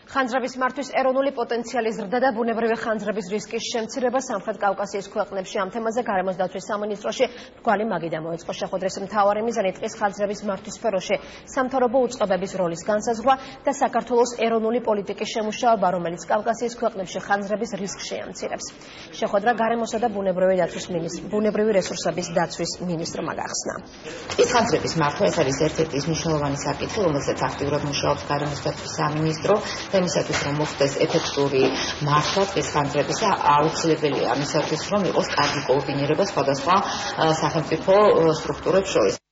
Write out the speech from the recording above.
ხანძრების მართვის ეროვნული პოტენციალის ზრდა და ბუნებრივი ხანძრების რისკის შემცირება სამხრეთ კავკასიის ქვეყნებში ამ თემაზე გარემოს დაცვის სამინისტროში მრგვალი მაგიდა მოეწყო. შეხვედრის მთავარი მიზანი ტყის ხანძრების მართვის სფეროში სამთავრობო უწყებების როლის განსაზღვრა და საქართველოს ეროვნული პოლიტიკის შემუშავება, რომელიც კავკასიის ქვეყნებში ხანძრების რისკს შეამცირებს. შეხვედრა გარემოსა და ბუნებრივი რესურსების დაცვის მინისტრმა გახსნა. ტყის ხანძრების მართვა ეს არის ერთ-ერთი მნიშვნელოვანი საკითხი, რომელსაც აქტიურად მუშაობს გარემოს დაცვის სამინისტრო. Თემისათვის რომ მოხდეს ეფექტური მართვა ტყის ხანძრებისა, აუცილებელია ამისათვის რომ იყოს კარგი კოორდინირება სხვადასხვა სახელმწიფო სტრუქტურებს შორის.